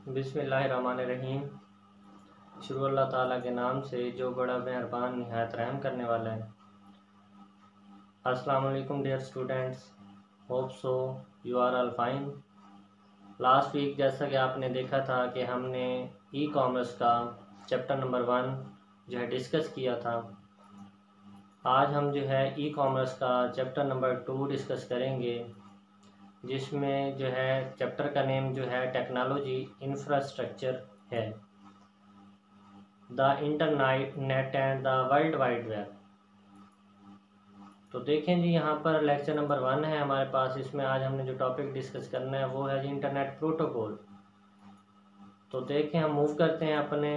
बिस्मिल्लाहिर्रहमानिर्रहीम। शुरू अल्लाह ताला के नाम से जो बड़ा मेहरबान निहायत रहम करने वाला है। अस्सलाम वालेकुम dear students, hope so you are all fine. Last week जैसा कि आपने देखा था कि हमने ई कॉमर्स का चैप्टर नंबर 1 जो है डिस्कस किया था। आज हम जो है ई कॉमर्स का चैप्टर नंबर 2 डिस्कस करेंगे, जिसमें जो है चैप्टर का नेम जो है टेक्नोलॉजी इंफ्रास्ट्रक्चर है, the internet and the world wide web. तो देखें जी, यहाँ पर लेक्चर नंबर 1 है हमारे पास। इसमें आज हमने जो टॉपिक डिस्कस करना है वो है जी इंटरनेट प्रोटोकॉल। तो देखें, हम मूव करते हैं अपने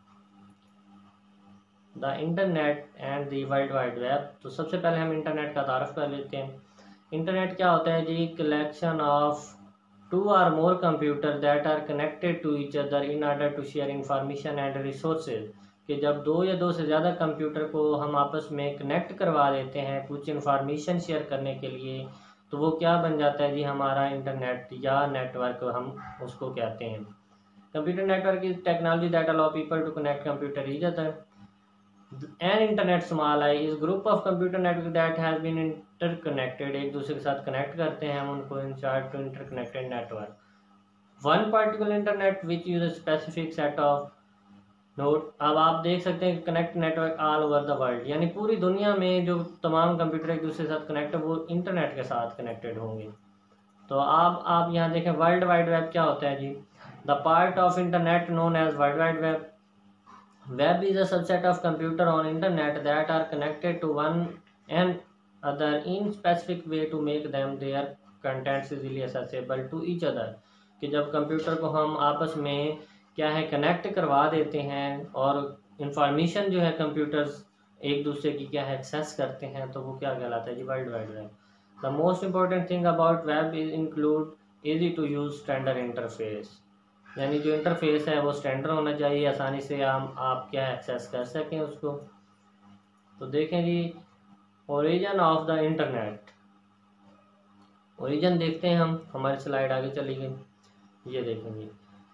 the internet and the world wide web. तो सबसे पहले हम इंटरनेट का तारुफ कर लेते हैं। इंटरनेट क्या होता है जी? Collection of 2 or more computer that are connected to each other in order to share information and resources. कि जब 2 या 2 से ज़्यादा कंप्यूटर को हम आपस में कनेक्ट करवा देते हैं कुछ इंफॉर्मेशन शेयर करने के लिए, तो वो क्या बन जाता है जी? हमारा इंटरनेट या नेटवर्क हम उसको कहते हैं। Computer network is technology that allow people to connect computer each other. An internet small I is group of computer network that has been interconnected. एक दूसरे के साथ कनेक्ट करते हैं हम उनको in short to interconnected network. One particular internet which use specific set of node. अब आप देख सकते हैं connect network all over the world, यानी पूरी दुनिया में जो तमाम कंप्यूटर एक दूसरे के साथ कनेक्ट है वो इंटरनेट के साथ कनेक्टेड होंगे। तो आप यहाँ देखें वर्ल्ड वाइड वेब क्या होता है जी? The part of internet known as world wide web. Web is a subset of computer on internet that are connected to one another in specific way to make them their contents easily accessible to each other। कि जब computer को हम आपस में क्या है connect करवा देते हैं और इंफॉर्मेशन जो है कंप्यूटर्स एक दूसरे की क्या है एक्सेस करते हैं, तो वो क्या कहलाता है जी? World wide web. The most important thing about web is include easy to use standard interface. यानी जो इंटरफेस है वो स्टैंडर्ड होना चाहिए, आसानी से आप क्या एक्सेस कर सकें उसको। तो देखें जी, origin of the internet. Origin देखते हैं हम, हमारी स्लाइड आगे चली गई। ये देखें जी,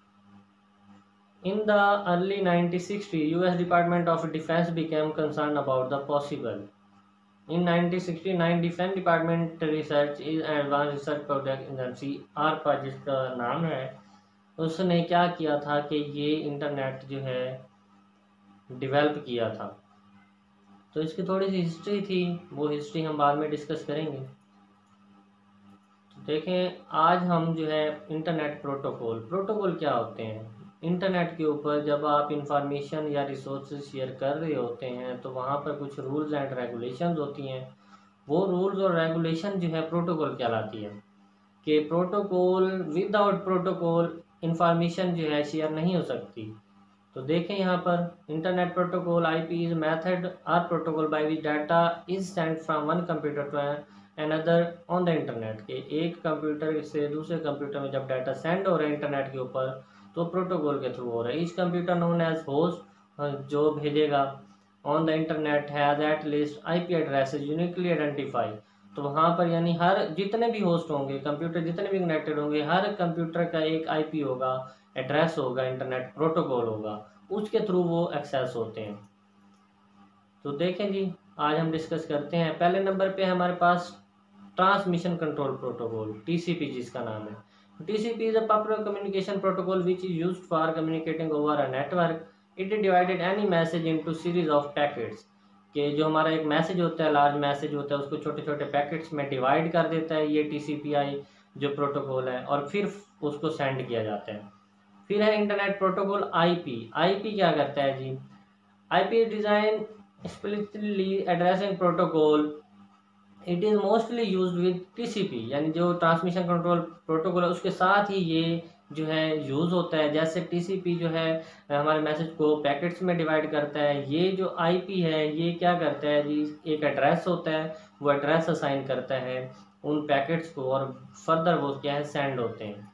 in the early 1960 US department of defence became concern about the possible. In 1969 defence department research is advance research project agency ARPA जिसका नाम है, उसने क्या किया था कि ये इंटरनेट जो है डेवलप किया था। तो इसकी थोड़ी सी हिस्ट्री थी, वो हिस्ट्री हम बाद में डिस्कस करेंगे। तो देखें, आज हम जो है इंटरनेट प्रोटोकॉल क्या होते हैं? इंटरनेट के ऊपर जब आप इंफॉर्मेशन या रिसोर्सेज शेयर कर रहे होते हैं तो वहाँ पर कुछ रूल्स एंड रेगुलेशंस होती हैं। वो रूल्स और रेगुलेशन जो है प्रोटोकॉल कहलाती है। कि प्रोटोकॉल, विदाउट प्रोटोकॉल इंफॉर्मेशन जो है शेयर नहीं हो सकती। तो देखें यहाँ पर internet protocol IP is method और protocol by which data is send from one computer to another on the internet. के एक कंप्यूटर से दूसरे कंप्यूटर में जब डाटा सेंड हो रहा है इंटरनेट के ऊपर तो प्रोटोकॉल के थ्रू हो रहा है। Each computer known as host, जो भेजेगा on the internet has at least IP addresses uniquely identify. तो वहाँ पर यानी हर जितने भी होस्ट होंगे, कंप्यूटर जितने भी कनेक्टेड होंगे, हर कंप्यूटर का एक आईपी होगा, एड्रेस होगा, इंटरनेट प्रोटोकॉल होगा, उसके थ्रू वो एक्सेस होते हैं। तो देखें जी, आज हम डिस्कस करते हैं। पहले नंबर पे हमारे पास ट्रांसमिशन कंट्रोल प्रोटोकॉल, टीसीपी जिसका नाम है। TCP is a popular communication protocol which is used for communicating over a network. It is divided any message into series of packets. कि जो हमारा एक मैसेज होता है, लार्ज मैसेज होता है, उसको छोटे छोटे पैकेट्स में डिवाइड कर देता है ये टीसीपीआई जो प्रोटोकॉल है, और फिर उसको सेंड किया जाता है। फिर है इंटरनेट प्रोटोकॉल आईपी। आईपी क्या करता है जी? IP is design explicitly addressing protocol. It is mostly used with TCP, यानी जो ट्रांसमिशन कंट्रोल प्रोटोकॉल है उसके साथ ही ये जो है यूज़ होता है। जैसे टीसीपी जो है हमारे मैसेज को पैकेट्स में डिवाइड करता है, ये जो आईपी है ये क्या करता है जी? एक एड्रेस होता है, वो एड्रेस असाइन करता है उन पैकेट्स को और फर्दर वो क्या है सेंड होते हैं।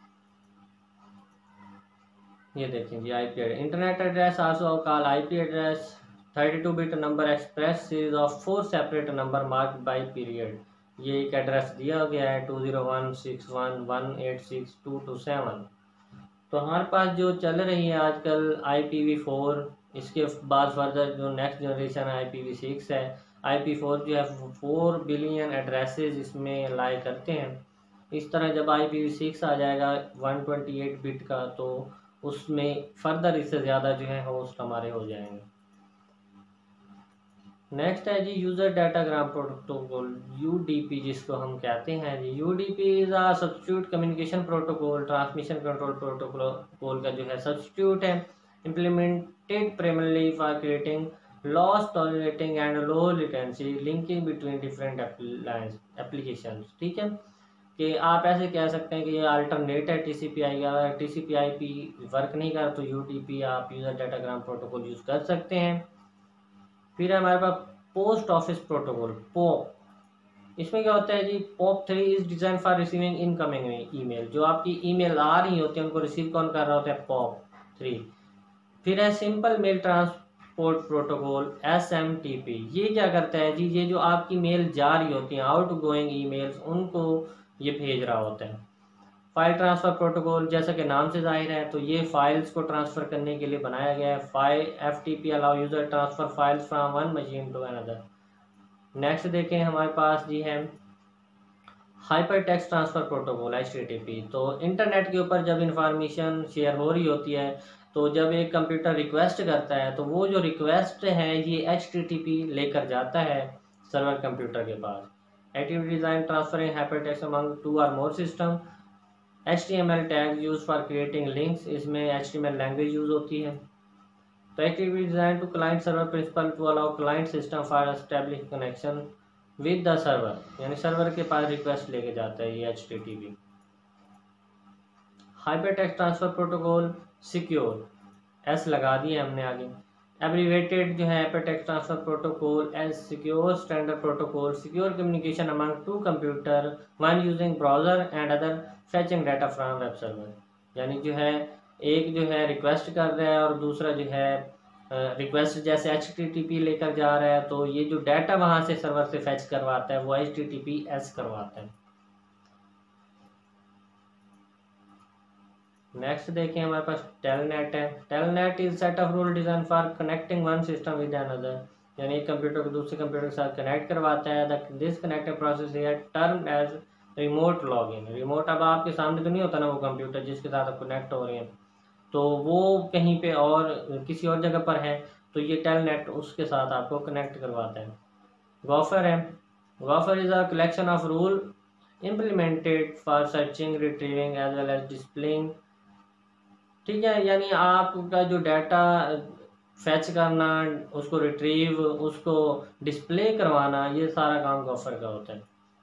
ये देखें जी, IP address, internet address also called IP address, 32 bit number express series of 4 separate number marked by period. ये एक एड्रेस दिया गया है 20161186227। तो हमारे पास जो चल रही है आजकल IPv4, इसके बाद फर्दर जो नेक्स्ट जनरेशन IPv6 है। IP4 जो है 4 बिलियन एड्रेसेस इसमें लाई करते हैं। इस तरह जब IPv6 आ जाएगा 128 बिट का, तो उसमें फर्दर इससे ज़्यादा जो है होस्ट हमारे हो जाएंगे। नेक्स्ट है जी यूज़र डाटाग्राम प्रोटोकॉल, UDP जिसको हम कहते हैं जी। UDP is a substitute communication protocol, transmission control protocol का जो है सब्स्टिट्यूट है, implemented primarily for creating loss tolerating and low latency linking between different applications. ठीक है, कि आप ऐसे कह सकते हैं कि ये अल्टरनेट है TCP/IP का। अगर TCP/IP वर्क नहीं कर तो UDP आप यूज़र डाटाग्राम प्रोटोकॉल यूज़ कर सकते हैं। फिर हमारे पास पोस्ट ऑफिस प्रोटोकॉल, POP। इसमें क्या होता है जी, POP3 is design for receiving incoming email. जो आपकी ईमेल आ रही होती है उनको रिसीव कौन कर रहा होता है, POP3। फिर है simple mail transport protocol, SMTP। ये क्या करता है जी, ये जो आपकी मेल जा रही होती है आउट गोइंग ईमेल्स, उनको ये भेज रहा होता है। फाइल ट्रांसफ़र प्रोटोकॉल, जैसा कि नाम से जाहिर है, तो ये फाइल्स को ट्रांसफ़र करने के लिए बनाया गया है। FTP allow user transfer files from one machine to another. Next देखें, हमारे पास जी है hypertext transfer protocol, HTTP। तो इंटरनेट के ऊपर जब इंफॉर्मेशन शेयर हो रही होती है, तो जब एक कंप्यूटर रिक्वेस्ट करता है, तो वो जो रिक्वेस्ट है ये HTTP लेकर जाता है सर्वर कंप्यूटर के पास। Activity design transferring hypertext among 2 और more system. HTML tag use for creating links, इसमें HTML लैंग्वेज यूज होती है। तो activity design to client server principle to allow client system for establish connection with the server, यानी server के पास request लेके जाता है ये HTTP। Hypertext transfer protocol secure, S लगा दिए हमने आगे। एब्रीवेटेड जो है hypertext transfer protocol as secure standard protocol, secure communication among 2 computer one using browser and other fetching data from web server. यानी जो है एक जो है रिक्वेस्ट कर रहा है और दूसरा जो है रिक्वेस्ट जैसे HTTP लेकर जा रहा है, तो ये जो डाटा वहाँ से सर्वर से फेच करवाता है वो HTTPS करवाता है। नेक्स्ट देखें, हमारे पास टेलनेट है। Telnet is set of rule design for connecting one system with another, यानी एक कंप्यूटर को दूसरे कंप्यूटर के साथ कनेक्ट करवाता है। दिस कनेक्टिंग प्रोसेस है term as remote login. Remote अब आपके सामने तो नहीं होता ना वो कंप्यूटर जिसके साथ आप कनेक्ट हो रहे हैं, तो वो कहीं पे और किसी और जगह पर है, तो ये टेलनेट उसके साथ आपको कनेक्ट करवाता है। गॉफर है। Gopher is a collection of rule implemented for searching, retrieving as well as displaying. ठीक है, यानी आपका जो डाटा फैच करना, उसको रिट्रीव, उसको डिस्प्ले करवाना, ये सारा काम गॉफर का होता है।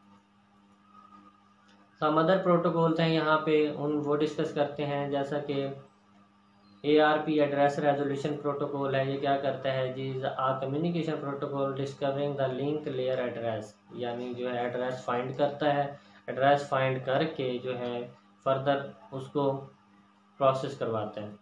सम अदर प्रोटोकॉल्स हैं यहाँ पे, उन वो डिस्कस करते हैं, जैसा कि ARP एड्रेस रेजोल्यूशन प्रोटोकॉल है। ये क्या करता है जी, a communication protocol discovering the link layer address, यानी जो है एड्रेस फाइंड करता है, एड्रेस फाइंड करके जो है फर्दर उसको प्रोसेस करवाता है।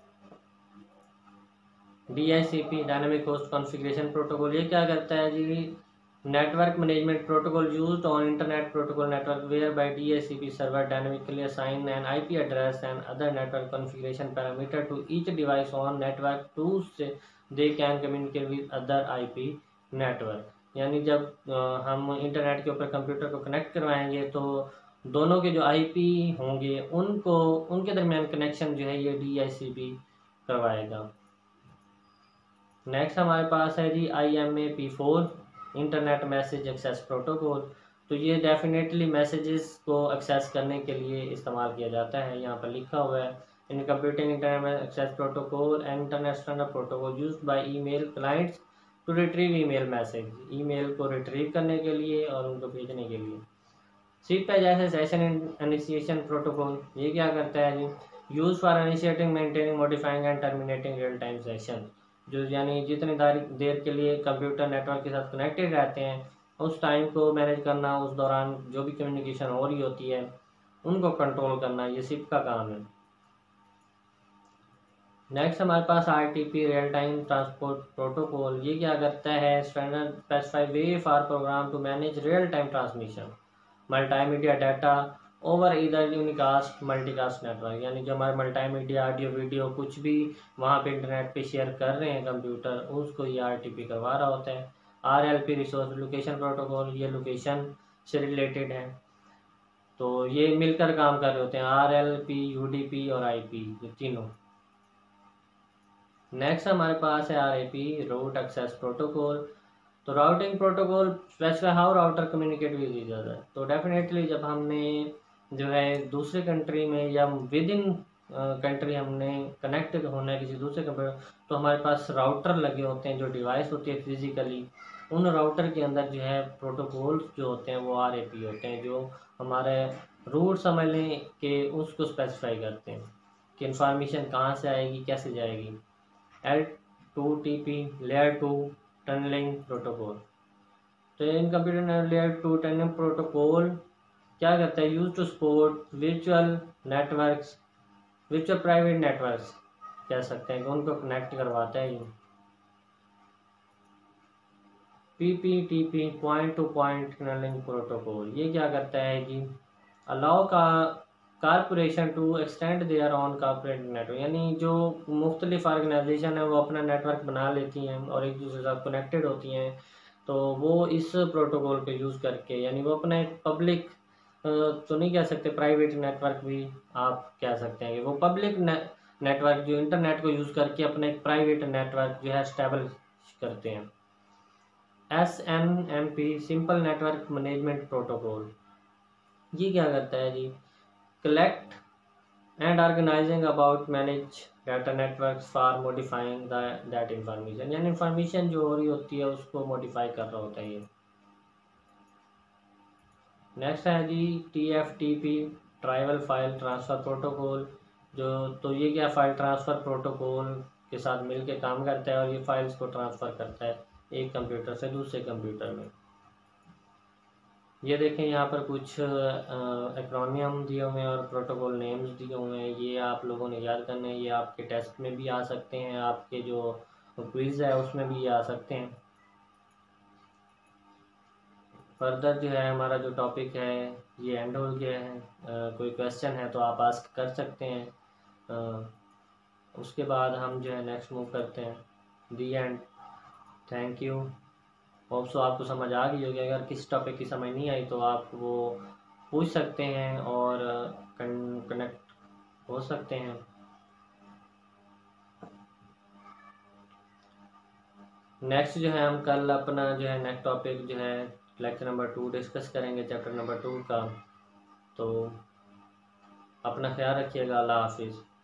DHCP dynamic host configuration protocol, ये क्या करता है जी, network management protocol used on internet protocol network where by DHCP server dynamically assign an IP address and other network configuration parameter to each device on network to so they can communicate with other IP network. यानी जब हम internet के ऊपर computer को connect करवाएंगे, तो दोनों के जो IP होंगे उनको उनके दरमियान कनेक्शन जो है ये DHCP करवाएगा। नेक्स्ट हमारे पास है जी IMAP4 internet message access protocol. तो ये डेफिनेटली मैसेजेस को एक्सेस करने के लिए इस्तेमाल किया जाता है। यहाँ पर लिखा हुआ है, in computing internet access protocol and internet standard protocol used by email clients to retrieve email message, email को रिट्रीव करने के लिए और उनको भेजने के लिए। सीट पे जैसे सेशन इनिशिएशन प्रोटोकॉल, ये क्या करता है जी, use for initiating, maintaining, modifying and terminating real time session. जो यानी जितनी देर के लिए कंप्यूटर नेटवर्क के साथ कनेक्टेड रहते हैं, उस टाइम को मैनेज करना, उस दौरान जो भी कम्युनिकेशन हो रही होती है उनको कंट्रोल करना, ये सिप का काम है। नेक्स्ट हमारे पास RTP real time transport protocol, ये क्या करता है, standard specified way for program to manage real time transmission multimedia data over either unicast multicast network, यानी जो हमारे मल्टीमीडिया ऑडियो वीडियो कुछ भी वहाँ पे इंटरनेट पे शेयर कर रहे हैं कंप्यूटर, उसको ये RTP करवा रहा होता है। RLP रिसोर्स लोकेशन प्रोटोकॉल, ये लोकेशन से रिलेटेड है, तो ये मिलकर काम कर रहे होते हैं, RLP, UDP और IP, ये तीनों। नेक्स्ट हमारे पास है RAP, रूट एक्सेस प्रोटोकॉल। तो routing protocol specify how router communicate with each other. तो डेफिनेटली जब हमने जो है दूसरे कंट्री में या विद इन कंट्री हमने कनेक्ट होना है किसी दूसरे कंप्यूटर, तो हमारे पास राउटर लगे होते हैं, जो डिवाइस होती है फिजिकली, उन राउटर के अंदर जो है प्रोटोकॉल जो होते हैं वो RAP होते हैं, जो हमारे रूट समझ लें कि उसको स्पेसिफाई करते हैं कि इंफॉर्मेशन कहाँ से आएगी, कैसे जाएगी। L2TP layer 2 tunneling protocol. तो इन कंप्यूटर लेयर 2 टनलिंग प्रोटोकॉल क्या करता है, use to support virtual networks, virtual private networks कह सकते हैं कि उनको कनेक्ट करवाता है। ये PPTP point to point tunneling protocol, ये क्या करता है कि अलाउ का corporation to extend their own corporate network, यानी जो मुख्तलिफ ऑर्गेनाइजेशन है वो अपना नेटवर्क बना लेती हैं और एक दूसरे के साथ कनेक्टेड होती हैं, तो वो इस प्रोटोकॉल को यूज़ करके, यानी वो अपना एक पब्लिक तो नहीं कह सकते, प्राइवेट नेटवर्क भी आप कह सकते हैं कि वो पब्लिक नेटवर्क जो इंटरनेट को यूज़ करके अपने एक प्राइवेट नेटवर्क जो है स्टेबल करते हैं। SNMP simple network management protocol, ये क्या करता है जी, collect and organizing about manage data networks for modifying that information, यानी इंफॉर्मेशन जो हो रही होती है उसको मॉडिफाई कर रहा होता है ये। नेक्स्ट है जी TFTP trivial file transfer protocol, जो तो ये क्या फाइल ट्रांसफ़र प्रोटोकॉल के साथ मिलकर काम करता है और ये फाइल्स को ट्रांसफ़र करता है एक कंप्यूटर से दूसरे कंप्यूटर में। ये देखें यहाँ पर कुछ एक्रोनियम दिए हुए हैं और प्रोटोकॉल नेम्स दिए हुए हैं, ये आप लोगों ने याद करने हैं, ये आपके टेस्ट में भी आ सकते हैं, आपके जो क्विज़ है उसमें भी आ सकते हैं। फर्दर जो है हमारा जो टॉपिक है ये एंड हो गया है, कोई क्वेश्चन है तो आप आस्क कर सकते हैं, उसके बाद हम जो है नेक्स्ट मूव करते हैं, the end. Thank you, hope so आपको समझ आ गई होगी। अगर किसी टॉपिक की समझ नहीं आई तो आप वो पूछ सकते हैं और कनेक्ट हो सकते हैं। नेक्स्ट जो है हम कल अपना जो है नेक्स्ट टॉपिक जो है लेक्चर नंबर 2 डिस्कस करेंगे, चैप्टर नंबर 2 का। तो अपना ख्याल रखिएगा, अल्लाह हाफिज़।